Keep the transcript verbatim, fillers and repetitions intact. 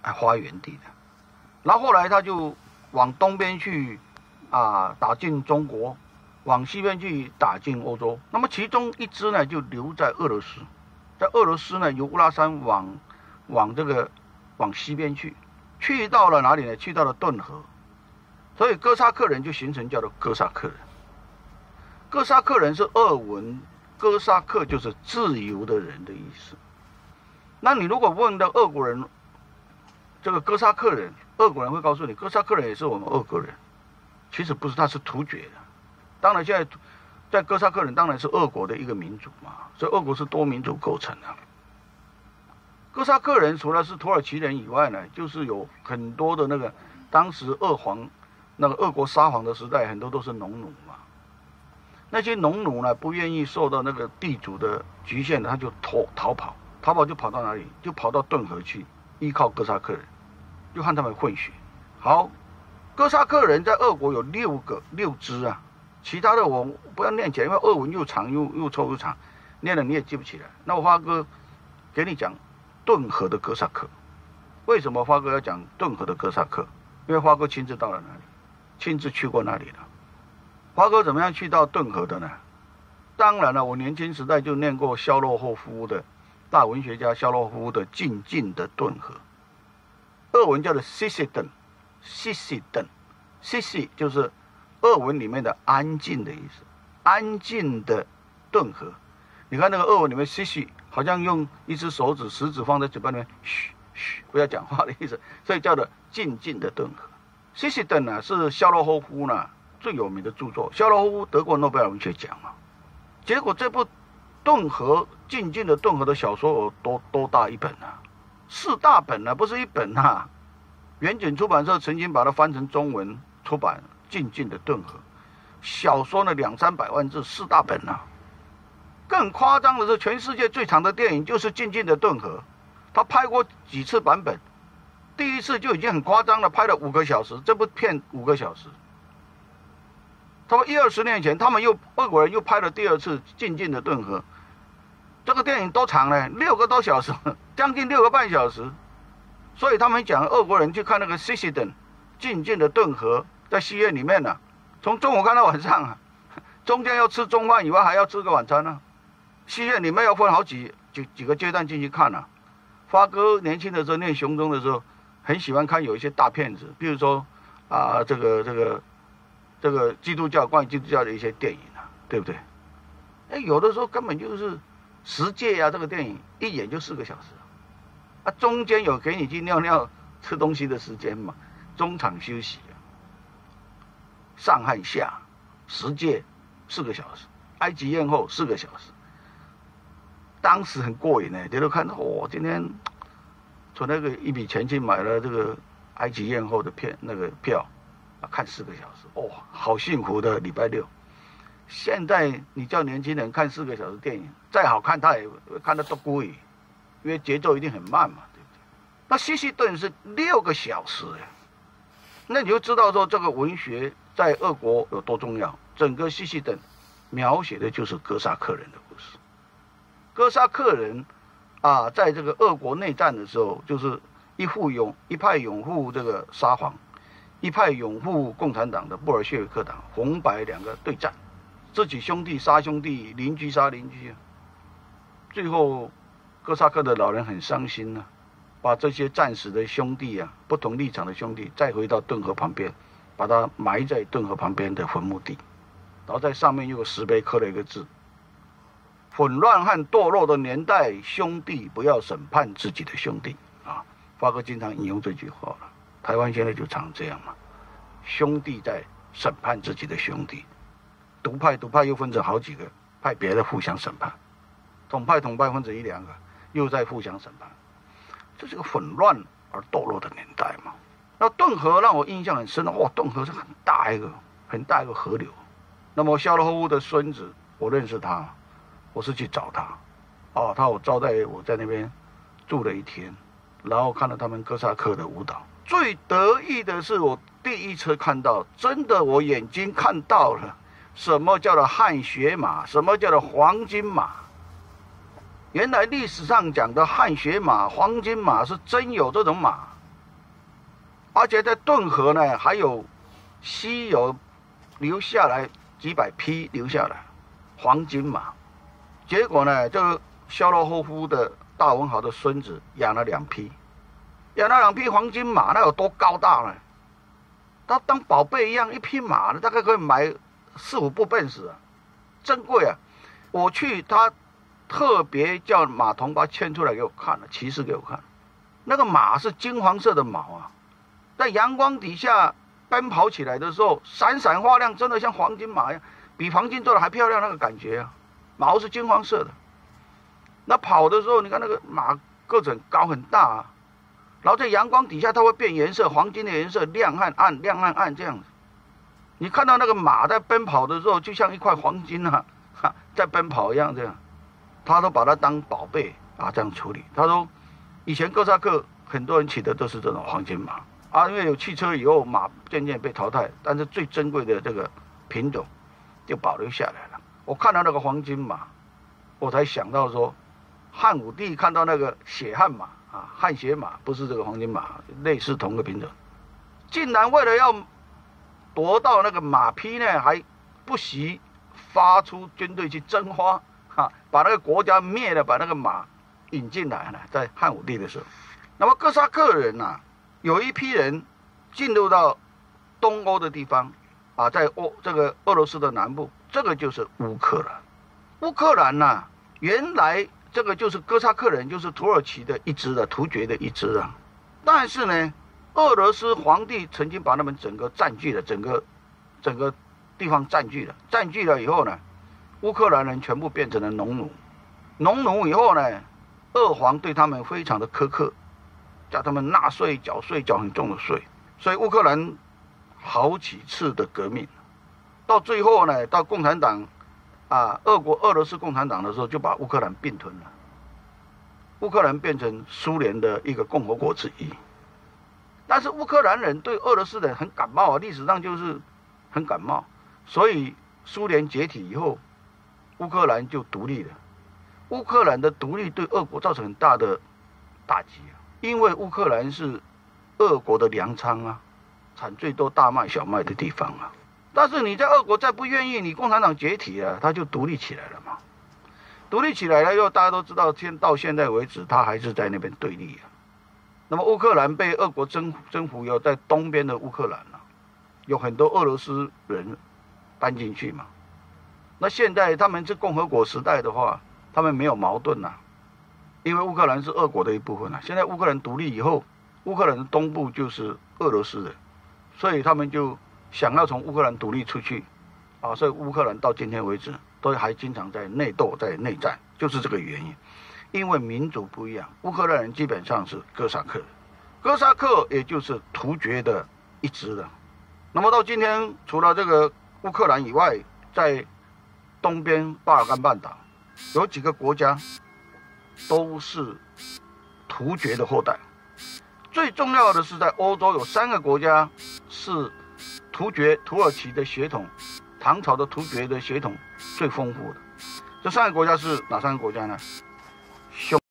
发源地的。然后后来他就往东边去啊，打进中国，往西边去打进欧洲。那么其中一支呢，就留在俄罗斯，在俄罗斯呢，由乌拉山往往这个往西边去，去到了哪里呢？去到了顿河。所以哥萨克人就形成叫做哥萨克人。哥萨克人是俄文，哥萨克就是自由的人的意思。那你如果问到俄国人，这个哥萨克人，俄国人会告诉你，哥萨克人也是我们俄国人。其实不是，他是突厥的。当然，现在在哥萨克人当然是俄国的一个民族嘛，所以俄国是多民族构成的。哥萨克人除了是土耳其人以外呢，就是有很多的那个当时俄皇那个俄国沙皇的时代，很多都是农奴嘛。那些农奴呢，不愿意受到那个地主的局限的，他就逃逃跑，逃跑就跑到哪里？就跑到顿河去，依靠哥萨克人，就和他们混血。好，哥萨克人在俄国有六个六支啊，其他的我不要念起来，因为俄文又长又又臭又长，念了你也记不起来。那我发哥给你讲顿河的哥萨克。为什么发哥要讲顿河的哥萨克？因为发哥亲自到了那里，亲自去过那里了。华哥怎么样去到顿河的呢？当然了，我年轻时代就念过肖洛霍夫的大文学家肖洛霍夫的《静静的顿河》，俄文叫做 Sissyden，Sissyden，Sissy 就是俄文里面的安静的意思，安静的顿河。你看那个俄文里面 Sissy 好像用一只手指食指放在嘴巴里面，嘘嘘，不要讲话的意思，所以叫做静静的顿河。Sissyden 呢是肖洛霍夫呢最有名的著作，肖洛霍夫得过诺贝尔文学奖嘛。结果这部顿河静静的顿河的小说有多多大一本啊？四大本啊，不是一本啊。远景出版社曾经把它翻成中文出版，《静静的顿河》小说呢两三百万字，四大本啊。更夸张的是，全世界最长的电影就是《静静的顿河》，他拍过几次版本，第一次就已经很夸张了，拍了五个小时，这部片五个小时。他们一二十年前，他们又俄国人又拍了第二次《静静的顿河》，这个电影多长呢？六个多小时，将近六个半小时。所以他们讲，俄国人去看那个 Sissyden 静静的顿河，在戏院里面呢、啊，从中午看到晚上啊，中间要吃中饭以外，还要吃个晚餐呢、啊。戏院里面要分好几几几个阶段进去看啊。发哥年轻的时候念雄中的时候，很喜欢看有一些大片子，比如说啊，这个这个。这个基督教关于基督教的一些电影啊，对不对？哎，有的时候根本就是十戒啊，这个电影一演就四个小时，啊，中间有给你去尿尿、吃东西的时间嘛，中场休息啊。上和下，十戒四个小时，埃及艳后四个小时，当时很过瘾呢，觉得看到我今天存那个一笔钱去买了这个埃及艳后的片那个票。啊，看四个小时，哦，好幸福的礼拜六。现在你叫年轻人看四个小时电影，再好看他也看得都故意，因为节奏一定很慢嘛，对不对？那希希顿是六个小时哎，那你就知道说这个文学在俄国有多重要。整个希希顿描写的就是哥萨克人的故事。哥萨克人啊，在这个俄国内战的时候，就是一副拥一派拥护这个沙皇。一派拥护共产党的布尔谢维克党，红白两个对战，自己兄弟杀兄弟，邻居杀邻居啊。最后，哥萨克的老人很伤心啊，把这些战死的兄弟啊，不同立场的兄弟，再回到顿河旁边，把他埋在顿河旁边的坟墓地，然后在上面用石碑刻了一个字：混乱和堕落的年代，兄弟不要审判自己的兄弟啊。发哥经常引用这句话了。台湾现在就常这样嘛，兄弟在审判自己的兄弟，独派独派又分成好几个，派别的互相审判，统派统派分成一两个，又在互相审判，这是个混乱而堕落的年代嘛。那顿河让我印象很深的，哇，顿河是很大一个很大一个河流。那么肖洛霍夫的孙子，我认识他，我是去找他，哦，他我招待我在那边住了一天，然后看到他们哥萨克的舞蹈。最得意的是，我第一次看到，真的，我眼睛看到了，什么叫做汗血马，什么叫做黄金马。原来历史上讲的汗血马、黄金马是真有这种马， 而且在顿河呢，还有稀有留下来几百匹留下来黄金马。结果呢，这个肖洛霍夫的大文豪的孙子养了两匹，养了两匹黄金马，那有多高大呢？他当宝贝一样，一匹马大概可以买四五部奔驰啊，珍贵啊！我去，他特别叫马童把牵出来给我看了，骑士给我看，那个马是金黄色的毛啊，在阳光底下奔跑起来的时候，闪闪发亮，真的像黄金马一样，比黄金做的还漂亮那个感觉啊！毛是金黄色的，那跑的时候，你看那个马个子很高很大啊。然后在阳光底下，它会变颜色，黄金的颜色，亮和暗，亮和暗这样子。你看到那个马在奔跑的时候，就像一块黄金啊，哈，在奔跑一样这样。他都把它当宝贝啊，这样处理。他说，以前哥萨克很多人骑的都是这种黄金马啊，因为有汽车以后，马渐渐被淘汰，但是最珍贵的这个品种就保留下来了。我看到那个黄金马，我才想到说，汉武帝看到那个血汗马。啊，汗血马不是这个黄金马，类似同个品种，竟然为了要夺到那个马匹呢，还不惜发出军队去征伐，哈，把那个国家灭了，把那个马引进来了。在汉武帝的时候，那么哥萨克人啊，有一批人进入到东欧的地方，啊，在欧这个俄罗斯的南部，这个就是乌克兰。乌克兰呐、啊，原来。这个就是哥萨克人，就是土耳其的一支的突厥的一支啊。但是呢，俄罗斯皇帝曾经把他们整个占据了，整个整个地方占据了。占据了以后呢，乌克兰人全部变成了农奴。农奴以后呢，俄皇对他们非常的苛刻，叫他们纳税、缴税、缴很重的税。所以乌克兰好几次的革命，到最后呢，到共产党。啊，俄国俄罗斯共产党的时候就把乌克兰并吞了，乌克兰变成苏联的一个共和国之一。但是乌克兰人对俄罗斯人很感冒啊，历史上就是很感冒，所以苏联解体以后，乌克兰就独立了。乌克兰的独立对俄国造成很大的打击啊，因为乌克兰是俄国的粮仓啊，产最多大麦、小麦的地方啊。但是你在俄国再不愿意，你共产党解体了，他就独立起来了嘛。独立起来了以后，大家都知道，现到现在为止，他还是在那边对立啊。那么乌克兰被俄国征征服以后，在东边的乌克兰啊，有很多俄罗斯人搬进去嘛。那现在他们是共和国时代的话，他们没有矛盾呐、啊，因为乌克兰是俄国的一部分啊。现在乌克兰独立以后，乌克兰的东部就是俄罗斯的，所以他们就。想要从乌克兰独立出去，啊，所以乌克兰到今天为止都还经常在内斗、在内战，就是这个原因。因为民族不一样，乌克兰人基本上是哥萨克，哥萨克也就是突厥的一支的。那么到今天，除了这个乌克兰以外，在东边巴尔干半岛有几个国家都是突厥的后代。最重要的是，在欧洲有三个国家是。突厥、土耳其的血统，唐朝的突厥的血统最丰富的，这三个国家是哪三个国家呢？匈